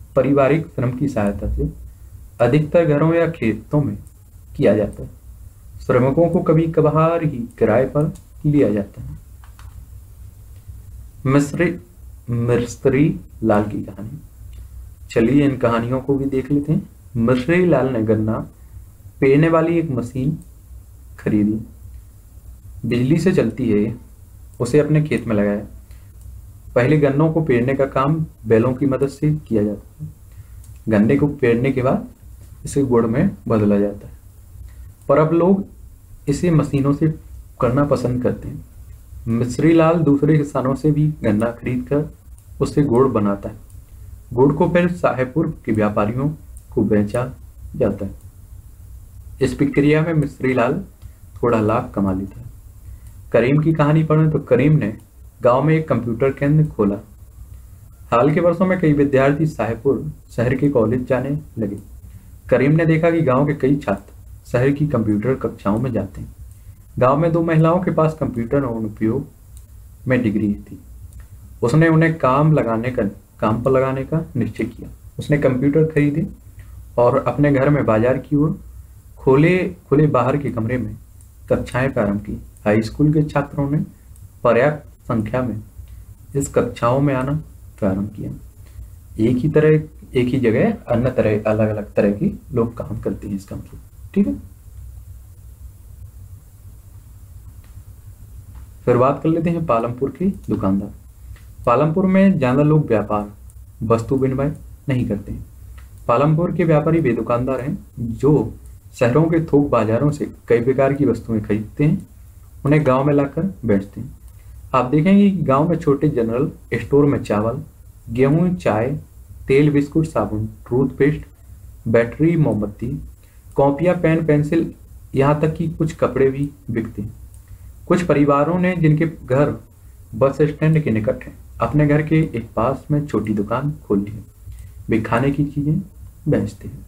पारिवारिक श्रम की सहायता से अधिकतर घरों या खेतों में किया जाता है। श्रमिकों को कभी कभार ही किराए पर लिया जाता है। मिस्री मिस्त्री लाल की कहानी। चलिए इन कहानियों को भी देख लेते हैं। मिस्री लाल ने गन्ना पेरने वाली एक मशीन खरीदी। बिजली से चलती है, उसे अपने खेत में लगाया। पहले गन्नों को पेरने का काम बैलों की मदद से किया जाता है। गन्ने को पेरने के बाद इसे गुड़ में बदला जाता है, पर अब लोग इसे मशीनों से करना पसंद करते हैं। मिस्री लाल दूसरे किसानों से भी गन्ना खरीद कर उससे गुड़ बनाता है। गुड़ को फिर साहेबपुर के व्यापारियों को बेचा जाता है। इस प्रक्रिया में मिस्री लाल थोड़ा लाभ कमा लेता है। करीम की कहानी पढ़ें तो करीम ने गांव में एक कंप्यूटर केंद्र खोला। हाल के वर्षों में कई विद्यार्थी साहेबपुर शहर के कॉलेज जाने लगे। करीम ने देखा कि गांव के कई छात्र शहर की कंप्यूटर कक्षाओं में जाते हैं। गांव में 2 महिलाओं के पास कंप्यूटर और उपयोग में डिग्री थी। उसने उन्हें काम पर लगाने का निश्चय किया। उसने कंप्यूटर खरीदे और अपने घर में बाजार की ओर खुले बाहर के कमरे में कक्षाएं प्रारंभ की। हाई स्कूल के छात्रों ने पर्याप्त संख्या में इस कक्षाओं में आना प्रारंभ किया। एक ही जगह अलग अलग तरह के लोग काम करते हैं इसका मतलब, ठीक है। फिर बात कर लेते हैं पालमपुर के दुकानदार। पालमपुर में ज्यादा लोग व्यापार वस्तु विनिमय नहीं करते हैं। पालमपुर के व्यापारी वे दुकानदार हैं जो शहरों के थोक बाजारों से कई प्रकार की वस्तुएं खरीदते हैं, उन्हें गांव में लाकर बेचते हैं। आप देखेंगे कि गांव में छोटे जनरल स्टोर में चावल, गेहूं, चाय, तेल, बिस्कुट, साबुन, टूथपेस्ट, बैटरी, मोमबत्ती, कॉपियां, पेन, पेंसिल, यहाँ तक कि कुछ कपड़े भी बिकते हैं। कुछ परिवारों ने जिनके घर बस स्टैंड के निकट है, अपने घर के एक पास में छोटी दुकान खोल ली है। वे खाने की चीजें बेचते हैं।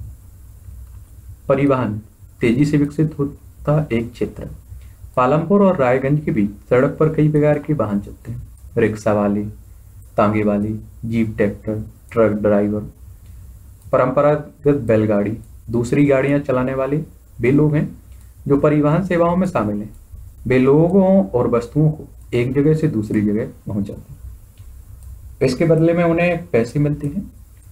परिवहन तेजी से विकसित होता एक क्षेत्र है। पालमपुर और रायगंज के बीच सड़क पर कई प्रकार के वाहन चलते हैं। रिक्शा वाले, तांगे वाले, जीप, ट्रैक्टर, ट्रक ड्राइवर, परंपरागत बैलगाड़ी, दूसरी गाड़ियां चलाने वाले वे लोग हैं जो परिवहन सेवाओं में शामिल हैं। वे लोगों और वस्तुओं को एक जगह से दूसरी जगह पहुंचाते हैं। इसके बदले में उन्हें पैसे मिलते हैं।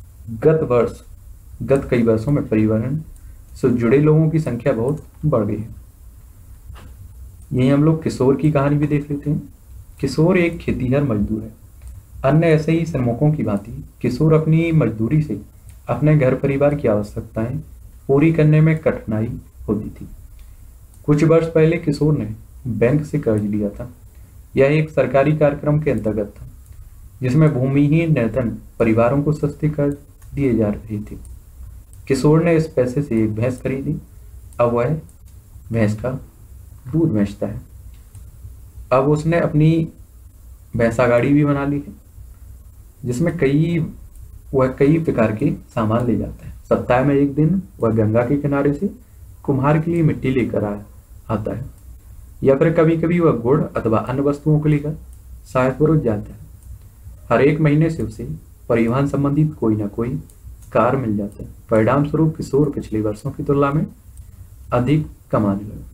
गत कई वर्षों में परिवहन से जुड़े लोगों की संख्या बहुत बढ़ गई है। यही हम लोग किशोर की कहानी भी देख लेते हैं। किशोर एक खेतीहर मजदूर है। अन्य ऐसे ही श्रमिकों की भांति किशोर अपनी मजदूरी से अपने घर परिवार की आवश्यकताएं पूरी करने में कठिनाई होती थी। कुछ वर्ष पहले किशोर ने बैंक से कर्ज लिया था। यह एक सरकारी कार्यक्रम के अंतर्गत था जिसमें भूमिहीन निर्धन परिवारों को सस्ते कर्ज दिए जा रहे थे। किशोर ने इस पैसे से एक भैंस खरीदी। अब वह भैंस का दूध बेचता है। अब उसने अपनी भैंसा गाड़ी भी बना ली है जिसमें वह कई प्रकार के सामान ले जाता है। सप्ताह में एक दिन वह गंगा के किनारे से कुम्हार के लिए मिट्टी लेकर आता है, या फिर कभी कभी वह गुड़ अथवा अन्य वस्तुओं को लेकर साहेबपुर जाता है। हर एक महीने से उसे परिवहन संबंधित कोई ना कोई कार मिल जाता है। परिणाम स्वरूप किशोर पिछले वर्षों की तुलना में अधिक कमाने लगा।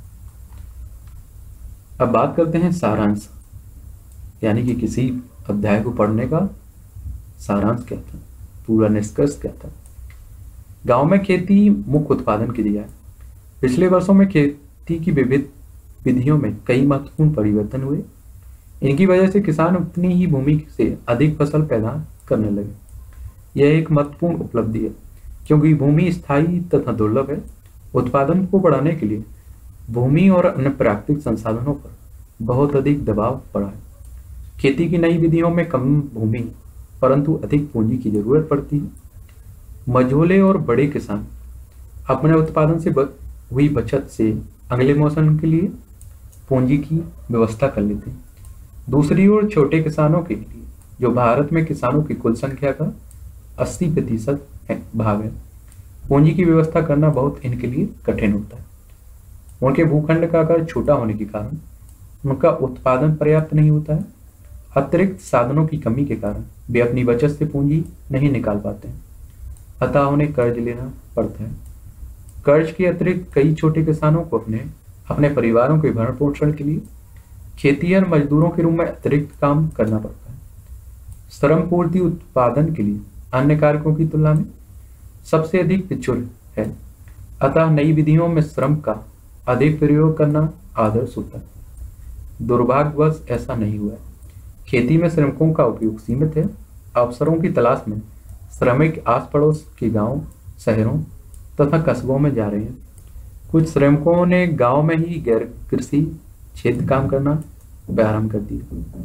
अब बात करते हैं सारांश, यानी कि किसी अध्याय को पढ़ने का सारांश क्या था, पूरा निष्कर्ष क्या था। गांव में खेती मुख्य उत्पादन की दिया है। पिछले वर्षों में खेती की विविध विधियों में कई महत्वपूर्ण परिवर्तन हुए। इनकी वजह से किसान उतनी ही भूमि से अधिक फसल पैदा करने लगे। यह एक महत्वपूर्ण उपलब्धि है क्योंकि भूमि स्थायी तथा दुर्लभ है। उत्पादन को बढ़ाने के लिए भूमि और अन्य प्राकृतिक संसाधनों पर बहुत अधिक दबाव पड़ा है। खेती की नई विधियों में कम भूमि परंतु अधिक पूंजी की जरूरत पड़ती है। मझोले और बड़े किसान अपने उत्पादन से हुई बचत से अगले मौसम के लिए पूंजी की व्यवस्था कर लेते हैं। दूसरी ओर छोटे किसानों के लिए, जो भारत में किसानों की कुल संख्या का 80% भाग है, पूंजी की व्यवस्था करना बहुत इनके लिए कठिन होता है। उनके भूखंड का आकार छोटा होने के कारण उनका उत्पादन पर्याप्त नहीं होता है। अतिरिक्त साधनों की कमी के कारण वे अपनी बचत से पूंजी नहीं निकाल पाते हैं, अतः उन्हें कर्ज लेना पड़ता है। कर्ज के अतिरिक्त कई छोटे किसानों को अपने अपने परिवारों के भरण पोषण के लिए खेतिहर मजदूरों के रूप में अतिरिक्त काम करना पड़ता है। श्रम पूर्ति उत्पादन के लिए अन्य कारकों की तुलना में सबसे अधिक प्रचुर है, अतः नई विधियों में श्रम का अधिक प्रयोग करना आदर्श होता है। दुर्भाग्यवश ऐसा नहीं हुआ है। खेती में श्रमिकों का उपयोग सीमित है। अवसरों की तलाश में श्रमिक आस पड़ोस के गांव, शहरों तथा कस्बों में जा रहे हैं। कुछ श्रमिकों ने गांव में ही गैर कृषि क्षेत्र काम करना प्रारंभ कर दिया।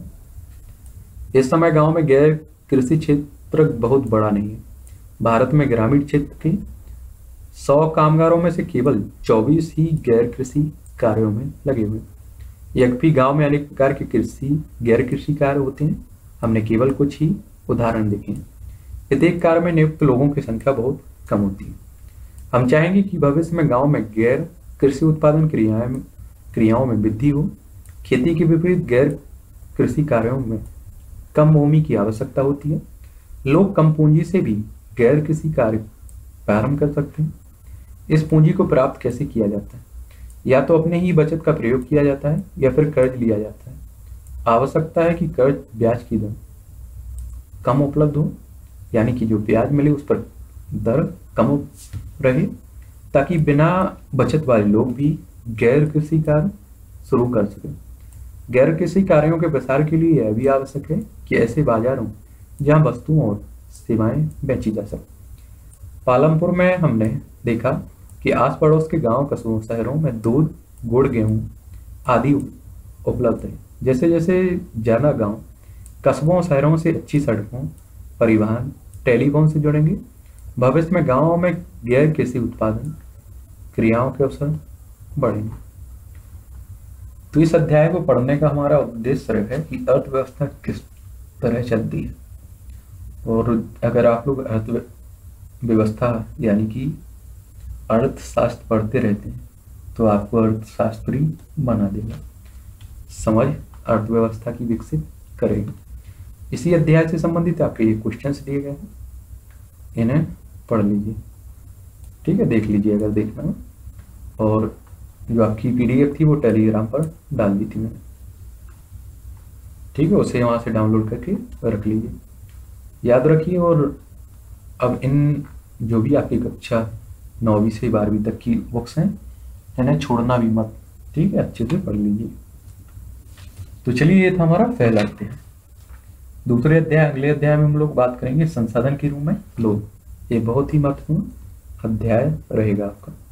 इस समय गांव में गैर कृषि क्षेत्र बहुत बड़ा नहीं है। भारत में ग्रामीण क्षेत्र के 100 कामगारों में से केवल 24 ही गैर कृषि कार्यों में लगे हुए। यद्यपि गांव में अनेक प्रकार के कृषि गैर कृषि कार्य होते हैं। हमने केवल कुछ ही उदाहरण देखे हैं। प्रत्येक कार्य में नियुक्त लोगों की संख्या बहुत कम होती है। हम चाहेंगे कि भविष्य में गांव में गैर कृषि उत्पादन क्रियाओं में वृद्धि हो। खेती के विपरीत गैर कृषि कार्यों में कम भूमि की आवश्यकता होती है। लोग कम पूंजी से भी गैर कृषि कार्य प्रारंभ कर सकते हैं। इस पूंजी को प्राप्त कैसे किया जाता है? या तो अपने ही बचत का प्रयोग किया जाता है या फिर कर्ज लिया जाता है। आवश्यकता है कि कर्ज ब्याज की दर कम उपलब्ध हो, यानी कि जो ब्याज मिले उस पर दर कम रहे, ताकि बिना बचत वाले लोग भी गैर कृषि कार्य शुरू कर सकें। गैर कृषि कार्यों के प्रसार के लिए यह भी आवश्यक है कि ऐसे बाजारों जहां वस्तुओं और सेवाएं बेची जा सकें। पालमपुर में हमने देखा कि आस पड़ोस के गांव, कस्बों, शहरों में दूध, गुड़, गेहूं आदि उपलब्ध है। जैसे जैसे ज्यादा गांव, कस्बों, शहरों से अच्छी सड़कों, परिवहन, टेलीफोन से जुड़ेंगे, भविष्य में गांवों में गैर कृषि उत्पादन क्रियाओं के अवसर बढ़ेंगे। तो इस अध्याय को पढ़ने का हमारा उद्देश्य है कि अर्थव्यवस्था किस तरह चलती है। और अगर आप लोग अर्थव्यवस्था यानी कि अर्थशास्त्र पढ़ते रहते हैं तो आपको अर्थशास्त्री बना देगा, समझ अर्थव्यवस्था की विकसित करेगा। इसी अध्याय से संबंधित आपके ये क्वेश्चंस दिए गए हैं, इन्हें पढ़ लीजिए। ठीक है, देख लीजिए अगर देखना है। और जो आपकी पीडीएफ थी वो टेलीग्राम पर डाल दी थी मैंने। ठीक है, उसे वहां से डाउनलोड करके रख लीजिए, याद रखिए। और अब इन जो भी आपकी कक्षा 9वीं से 12वीं तक की बुक्स हैं, इन्हें छोड़ना भी मत। ठीक है, अच्छे से पढ़ लीजिए। तो चलिए, ये था हमारा पहला अध्याय। दूसरे अध्याय, अगले अध्याय में हम लोग बात करेंगे संसाधन के रूप में लोग। ये बहुत ही महत्वपूर्ण अध्याय रहेगा आपका।